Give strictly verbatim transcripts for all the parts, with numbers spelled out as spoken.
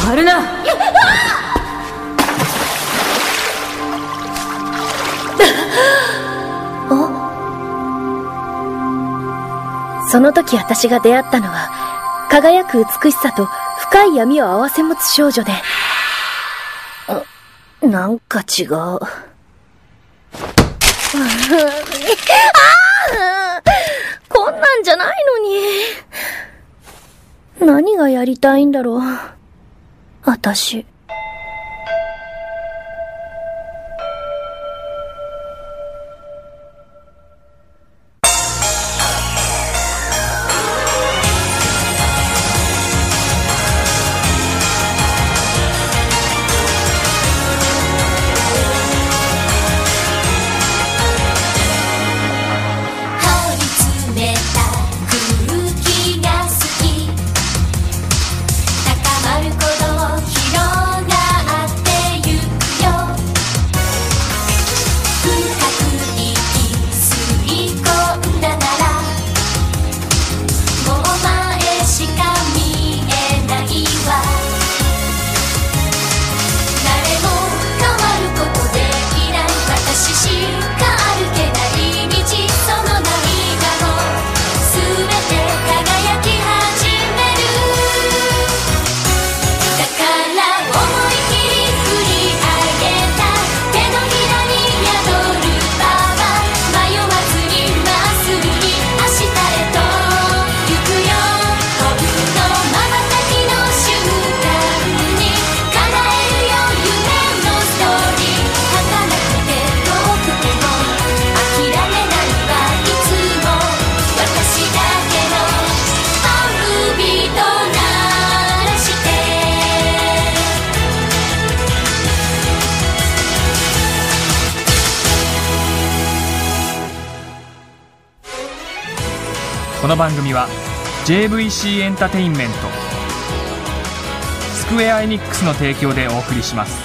触るな。 その時私が出会ったのは、輝く美しさと深い闇を併せ持つ少女で、あ、なんか違う。ああ、こんなんじゃないのに。何がやりたいんだろう、私。 この番組は ジェーブイシー エンタテインメント、スクウェアエニックスの提供でお送りします。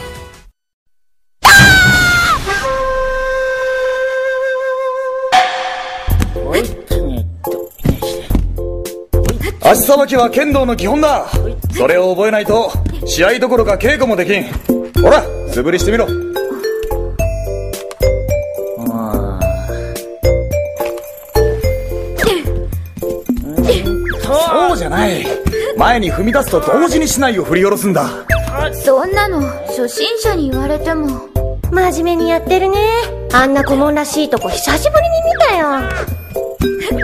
足さばきは剣道の基本だ。それを覚えないと試合どころか稽古もできん。ほら、素振りしてみろ。そうじゃない。前に踏み出すと同時に竹刀を振り下ろすんだ。 そんなの初心者に言われても。 真面目にやってるね。あんな顧問らしいとこ久しぶりに見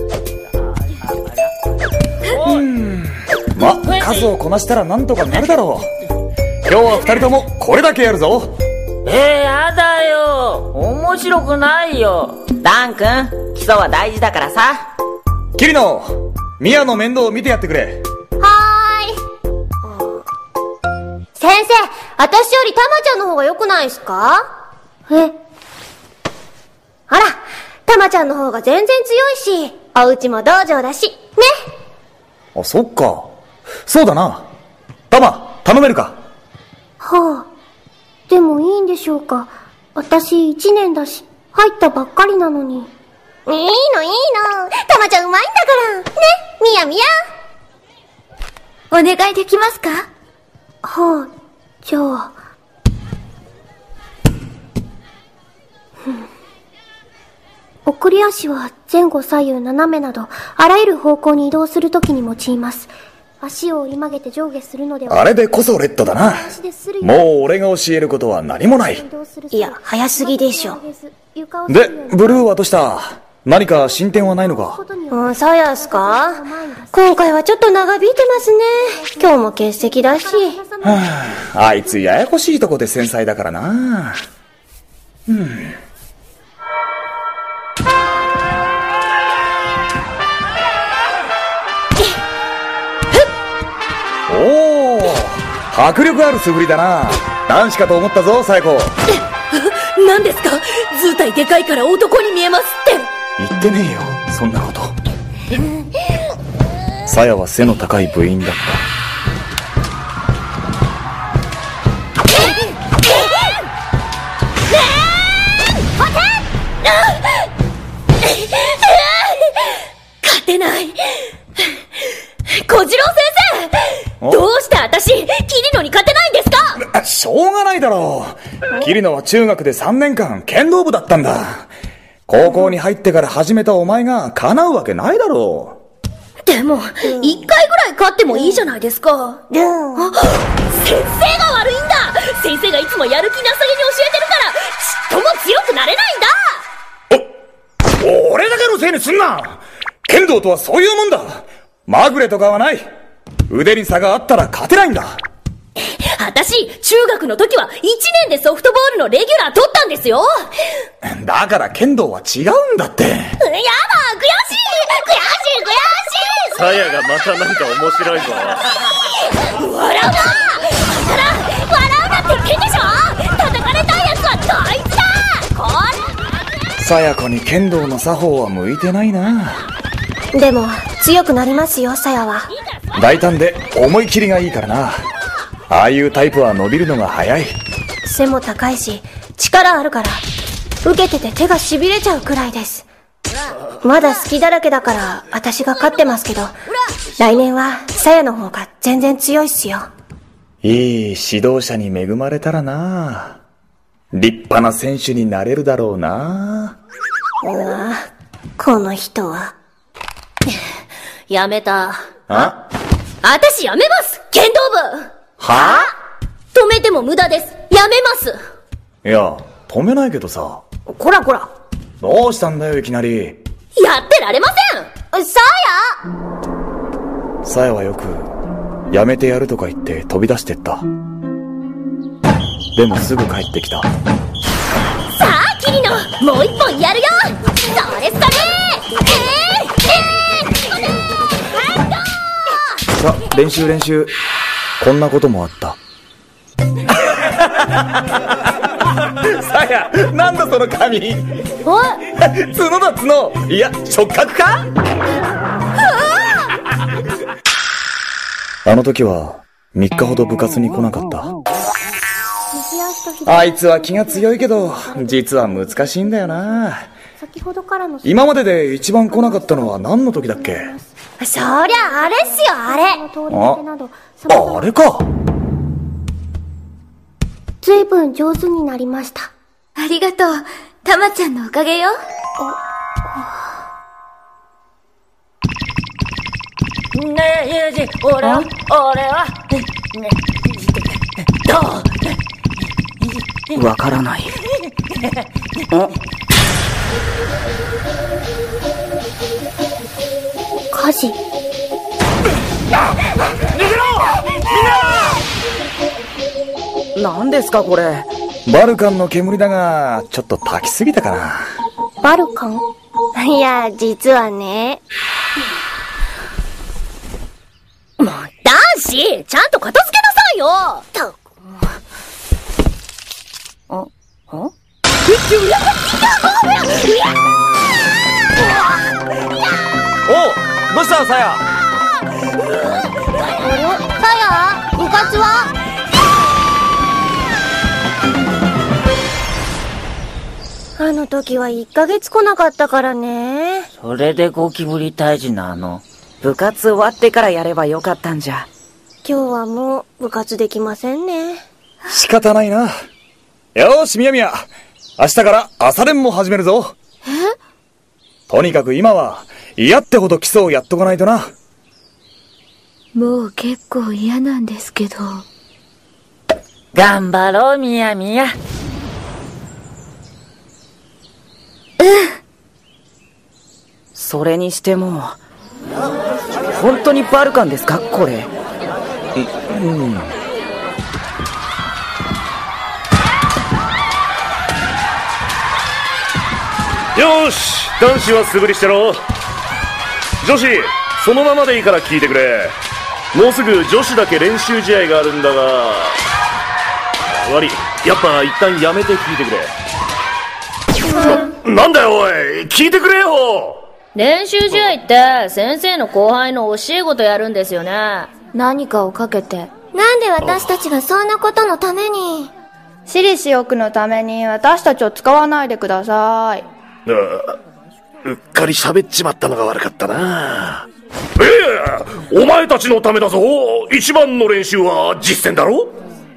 たよ。 うんま、数をこなしたらなんとかなるだろう。今日は二人ともこれだけやるぞ。 えー、やだよ。面白くないよ。ダン君、基礎は大事だからさ。 キリノ、ミヤの面倒を見てやってくれ。 はーい。先生、私よりタマちゃんの方が良くないですか？え？あら、タマちゃんの方が全然強いし、お家も道場だし、ね。 あ、そっか。そうだな。タマ、頼めるか？ はあ。でもいいんでしょうか？私一年だし、入ったばっかりなのに。いいのいいの。タマちゃんうまいんだから。ね、ミヤミヤ。 お願いできますか？ はあ、じゃあ。送り足は前後左右斜めなど、あらゆる方向に移動するときに用います。足を折り曲げて上下するのでは。 あれでこそレッドだな。もう俺が教えることは何もない。 いや、早すぎでしょ。 で、ブルーはどうした？何か進展はないのか？ うん、そうやすか？今回はちょっと長引いてますね。今日も欠席だし。 はあ、あいつややこしいとこで繊細だからな。うん。おお、迫力ある素振りだな。男子かと思ったぞ、サエコ。 何ですか？図体でかいから男に見えますって。 言ってねえよ、そんなこと。サヤは背の高い部員だった。 勝てない。小次郎先生、どうして私、キリノに勝てないんですか？ しょうがないだろう。キリノは中学でさんねんかん剣道部だったんだ。高校に入ってから始めたお前が叶うわけないだろう。 でも、一回ぐらい勝ってもいいじゃないですか。あ、先生が悪いんだ。先生がいつもやる気なさげに教えてるから、ちっとも強くなれないんだ。 お、俺だけのせいにすんな。剣道とはそういうもんだ。まぐれとかはない。腕に差があったら勝てないんだ。 私、中学の時はいちねんでソフトボールのレギュラー取ったんですよ。 だから剣道は違うんだって。やだ、悔しい悔しい悔しい。 サヤがまたなんか面白いぞ。 笑うな。だから笑うなって言ってんでしょ。叩かれたいやつはこいつだ。これさや子に剣道の作法は向いてないな。 でも強くなりますよ、さやは。 大胆で思い切りがいいからな。ああいうタイプは伸びるのが早い。 背も高いし力あるから、受けてて手が痺れちゃうくらいです。まだ好きだらけだから私が勝ってますけど、来年はさやの方が全然強いっすよ。 いい指導者に恵まれたらな。立派な選手になれるだろうな。 うわ、この人は。 やめた。 あ？ 私やめます、剣道部。 はぁ？止めても無駄です。やめます。 いや、止めないけどさ。 こらこら。 どうしたんだよいきなり。 やってられません。さやさやはよくやめてやるとか言って飛び出してった。でもすぐ帰ってきた。 さあキリノ、もう一本やるよ。それそれ。えー、えー、 さあ練習練習。こんなこともあった。さや、なんだその髪。 お角だ角。いや、触覚か。あの時はみっかほど部活に来なかった。あいつは気が強いけど実は難しいんだよな。 先ほどからの今までで一番来なかったのは何の時だっけ。 そりゃあれっすよ、あれ。 あ、あれか。 ずいぶん上手になりました。 ありがとう、たまちゃんのおかげよ。 ねえ、ユージ、俺は、俺は、どう？わからない。 火事。 何ですかこれ。 バルカンの煙だがちょっと炊きすぎたかな。 バルカン？いや、実はね。 もう男子、ちゃんと片付けなさいよ。たあ、あ？ おう、どうしたさや。 さや、部活は？あの時はいっかげつ来なかったからね。 それでゴキブリ退治なの。部活終わってからやればよかったんじゃ。 今日はもう部活できませんね。 仕方ないな。よーし、みやみや。明日から朝練も始めるぞ。 え？ とにかく今は嫌ってほど基礎をやっとかないとな。 もう結構嫌なんですけど。 頑張ろう、みやみや。それにしても本当にバルカンですかこれ。う、うん。 よーし、男子は素振りしてろ。女子、そのままでいいから聞いてくれ。もうすぐ女子だけ練習試合があるんだが、悪い、やっぱ一旦やめて聞いてくれ。な、なんだよおい、聞いてくれよ。 練習試合って先生の後輩の教え子とやるんですよね。何かをかけて。 なんで私たちがそんなことのために。 私利私欲のために私たちを使わないでください。 うっかり喋っちまったのが悪かったな。 ええ、お前たちのためだぞ。一番の練習は実践だろ。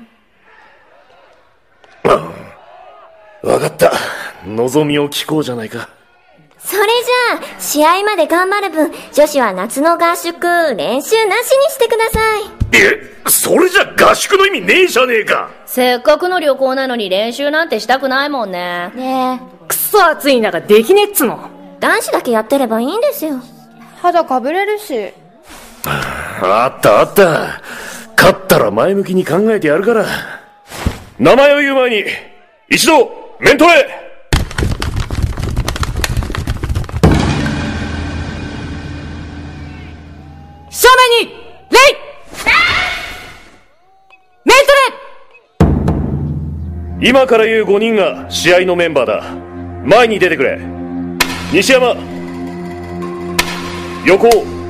分かった。望みを聞こうじゃないか。 それじゃあ、試合まで頑張る分、女子は夏の合宿、練習なしにしてください。 え、それじゃ合宿の意味ねえじゃねえか。 せっかくの旅行なのに練習なんてしたくないもんね。ねえ。くそ暑い中できねえっつの。 男子だけやってればいいんですよ。 肌かぶれるし。 あったあった。勝ったら前向きに考えてやるから。名前を言う前に、一度、メントレ。 正面にレイメントレ。今から言うごにんが試合のメンバーだ。前に出てくれ。西山、横尾、